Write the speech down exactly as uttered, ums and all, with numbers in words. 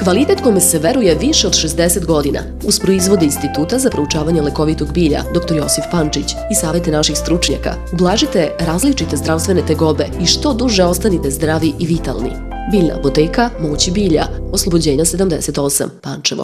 Kvalitet kome se veruje više od šezdeset godina. Uz proizvode Instituta za proučavanje lekovitog bilja doktor Josif Pančić i savete naših stručnjaka, ublažite različite zdravstvene tegobe i što duže ostanite zdravi i vitalni. Biljna apoteka Moći bilja, Oslobođenja sedamdeset osam, Pančevo.